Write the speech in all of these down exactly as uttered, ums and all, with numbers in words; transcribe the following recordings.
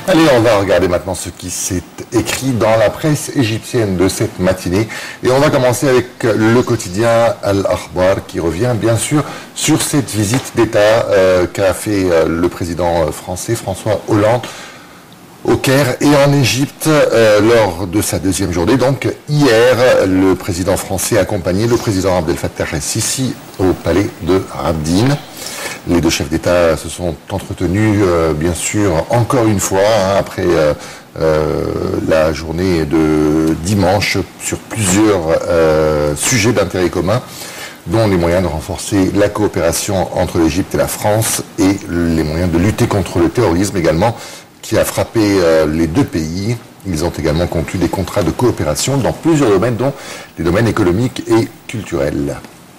Allez, on va regarder maintenant ce qui s'est écrit dans la presse égyptienne de cette matinée. Et on va commencer avec le quotidien Al-Akhbar qui revient bien sûr sur cette visite d'État euh, qu'a fait euh, le président français François Hollande au Caire et en Égypte euh, lors de sa deuxième journée. Donc hier, le président français a accompagné le président Abdel Fattah el-Sisi au palais de Abdin. Les deux chefs d'État se sont entretenus, euh, bien sûr, encore une fois, hein, après euh, euh, la journée de dimanche, sur plusieurs euh, sujets d'intérêt commun, dont les moyens de renforcer la coopération entre l'Égypte et la France et les moyens de lutter contre le terrorisme également, qui a frappé euh, les deux pays. Ils ont également conclu des contrats de coopération dans plusieurs domaines, dont les domaines économiques et culturels.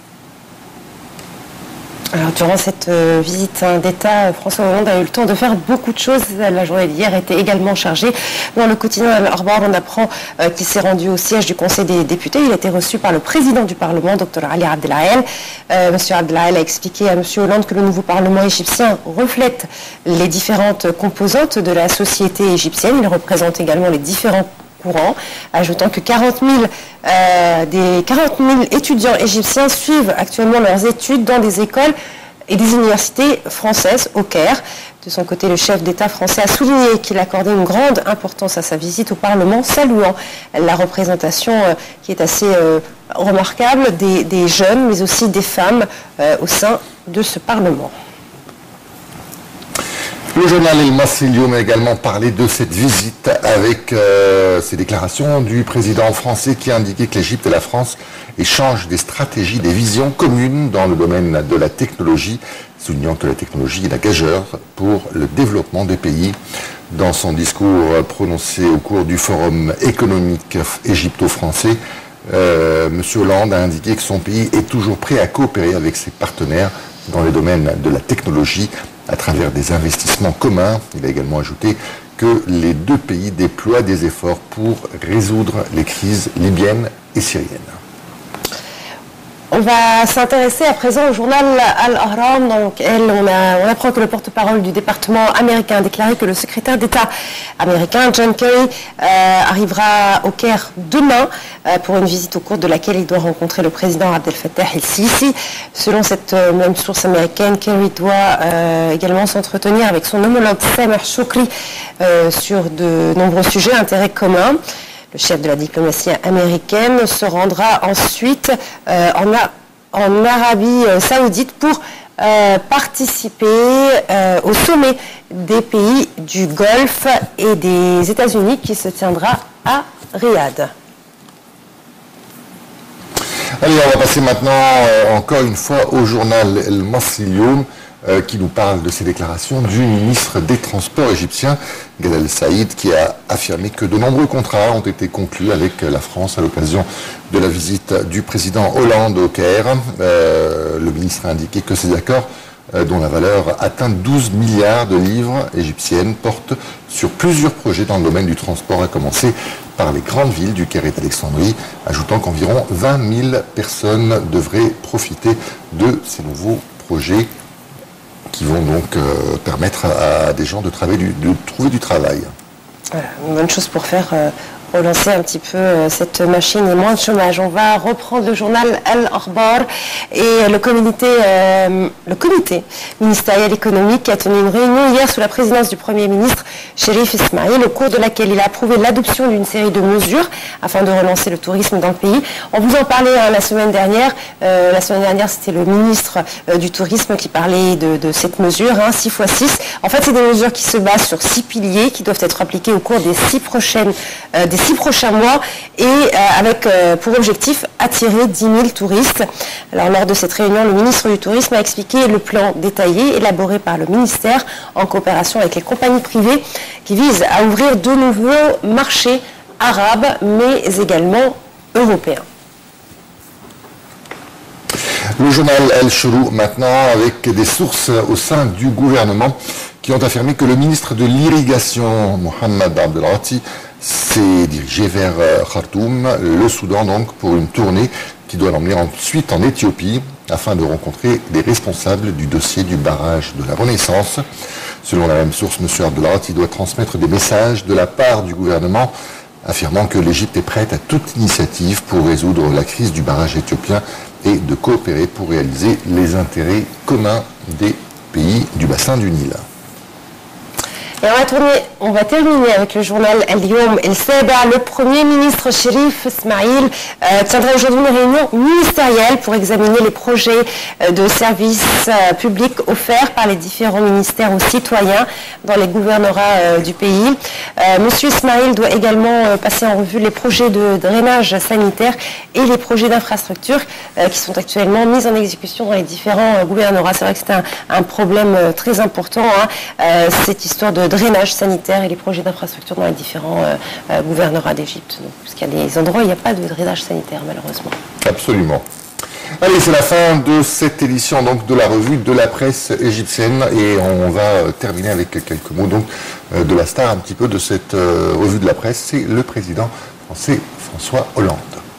Alors, durant cette euh, visite hein, d'État, François Hollande a eu le temps de faire beaucoup de choses. La journée d'hier était également chargée. Dans le quotidien Al-Akhbar, on apprend euh, qu'il s'est rendu au siège du Conseil des députés. Il a été reçu par le président du Parlement, docteur Ali Abdelahel. Euh, Monsieur Abdelahel a expliqué à Monsieur Hollande que le nouveau Parlement égyptien reflète les différentes composantes de la société égyptienne. Il représente également les différents courant, ajoutant que quarante mille, euh, des quarante mille étudiants égyptiens suivent actuellement leurs études dans des écoles et des universités françaises au Caire. De son côté, le chef d'État français a souligné qu'il accordait une grande importance à sa visite au Parlement, saluant la représentation euh, qui est assez euh, remarquable des, des jeunes, mais aussi des femmes euh, au sein de ce Parlement. Le journal El Massilioum a également parlé de cette visite avec euh, ces déclarations du président français qui a indiqué que l'Égypte et la France échangent des stratégies, des visions communes dans le domaine de la technologie, soulignant que la technologie est la gageure pour le développement des pays. Dans son discours prononcé au cours du forum économique égypto-français, euh, M. Hollande a indiqué que son pays est toujours prêt à coopérer avec ses partenaires dans les domaines de la technologie, à travers des investissements communs. Il a également ajouté que les deux pays déploient des efforts pour résoudre les crises libyennes et syriennes. On va s'intéresser à présent au journal Al-Ahram. Donc, elle, on, a, on apprend que le porte-parole du département américain a déclaré que le secrétaire d'État américain, John Kerry, euh, arrivera au Caire demain euh, pour une visite au cours de laquelle il doit rencontrer le président Abdel Fattah el-Sisi. Selon cette euh, même source américaine, Kerry doit euh, également s'entretenir avec son homologue Sameh Shoukry euh, sur de nombreux sujets d'intérêt commun. Le chef de la diplomatie américaine se rendra ensuite euh, en, A en Arabie Saoudite pour euh, participer euh, au sommet des pays du Golfe et des États-Unis qui se tiendra à Riyad. Allez, on va passer maintenant euh, encore une fois au journal El Massilioum euh, qui nous parle de ces déclarations du ministre des Transports égyptien, Gad Al-Saïd, qui a affirmé que de nombreux contrats ont été conclus avec la France à l'occasion de la visite du président Hollande au Caire. Euh, le ministre a indiqué que ces accords, euh, dont la valeur atteint douze milliards de livres égyptiennes, portent sur plusieurs projets dans le domaine du transport, à commencer par les grandes villes du Caire et d'Alexandrie, ajoutant qu'environ vingt mille personnes devraient profiter de ces nouveaux projets qui vont donc euh, permettre à, à des gens de, du, de trouver du travail. Voilà, une bonne chose pour faire euh, relancer un petit peu euh, cette machine et moins de chômage. On va reprendre le journal Al-Akhbar et le comité, euh, le comité ministériel économique a tenu une réunion hier sous la présidence du Premier ministre Chérif Ismaïl, au cours de laquelle il a approuvé l'adoption d'une série de mesures afin de relancer le tourisme dans le pays. On vous en parlait hein, la semaine dernière. Euh, la semaine dernière, c'était le ministre euh, du Tourisme qui parlait de, de cette mesure, hein, six fois six. En fait, c'est des mesures qui se basent sur six piliers qui doivent être appliqués au cours des six prochaines, euh, des six prochains mois et euh, avec euh, pour objectif attirer dix mille touristes. Alors, lors de cette réunion, le ministre du Tourisme a expliqué le plan détaillé élaboré par le ministère en coopération avec les compagnies privées qui vise à ouvrir de nouveaux marchés arabes mais également européens. Le journal El-Shurou maintenant avec des sources au sein du gouvernement qui ont affirmé que le ministre de l'Irrigation, Mohamed Abdelghati, s'est dirigé vers Khartoum, le Soudan donc, pour une tournée qui doit l'emmener ensuite en Éthiopie afin de rencontrer les responsables du dossier du barrage de la Renaissance. Selon la même source, M. Abdelrati doit transmettre des messages de la part du gouvernement affirmant que l'Égypte est prête à toute initiative pour résoudre la crise du barrage éthiopien et de coopérer pour réaliser les intérêts communs des pays du bassin du Nil. Et on va, tourner, on va terminer avec le journal Al-Yom El-Saba. Le Premier ministre Cherif Ismail euh, tiendra aujourd'hui une réunion ministérielle pour examiner les projets euh, de services euh, publics offerts par les différents ministères aux citoyens dans les gouvernorats euh, du pays. Euh, Monsieur Ismail doit également euh, passer en revue les projets de drainage sanitaire et les projets d'infrastructure euh, qui sont actuellement mis en exécution dans les différents euh, gouvernorats. C'est vrai que c'est un, un problème euh, très important, hein, euh, cette histoire de drainage sanitaire et les projets d'infrastructure dans les différents euh, euh, gouvernorats d'Égypte. Parce qu'il y a des endroits où il n'y a pas de drainage sanitaire, malheureusement. Absolument. Allez, c'est la fin de cette édition donc, de la revue de la presse égyptienne et on va terminer avec quelques mots donc, euh, de la star un petit peu de cette euh, revue de la presse. C'est le président français François Hollande.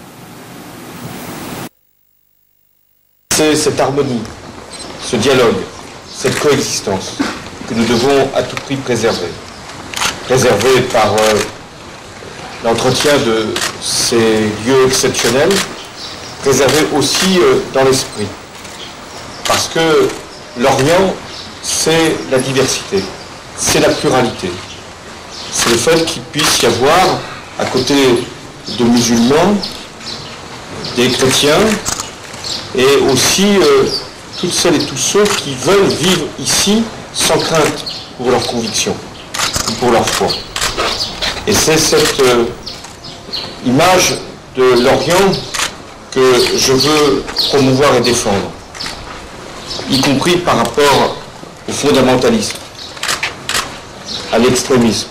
C'est cette harmonie, ce dialogue, cette coexistence que nous devons à tout prix préserver. Préserver par euh, l'entretien de ces lieux exceptionnels, préserver aussi euh, dans l'esprit. Parce que l'Orient, c'est la diversité, c'est la pluralité. C'est le fait qu'il puisse y avoir, à côté de musulmans, des chrétiens, et aussi euh, toutes celles et tous ceux qui veulent vivre ici sans crainte pour leurs convictions, pour leur foi. Et c'est cette euh, image de l'Orient que je veux promouvoir et défendre, y compris par rapport au fondamentalisme, à l'extrémisme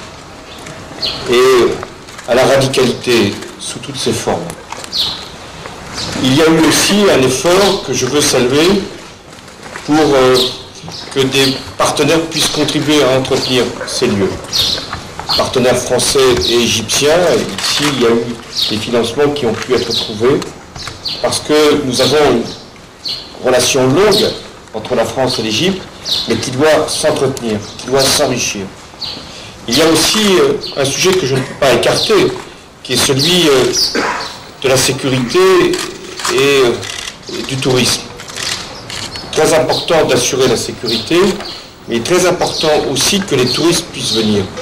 et à la radicalité sous toutes ses formes. Il y a eu aussi un effort que je veux saluer pour euh, que des partenaires puissent contribuer à entretenir ces lieux. Partenaires français et égyptiens, et ici il y a eu des financements qui ont pu être trouvés, parce que nous avons une relation longue entre la France et l'Égypte, mais qui doit s'entretenir, qui doit s'enrichir. Il y a aussi euh, un sujet que je ne peux pas écarter, qui est celui euh, de la sécurité et, euh, et du tourisme. Très important d'assurer la sécurité, mais très important aussi que les touristes puissent venir.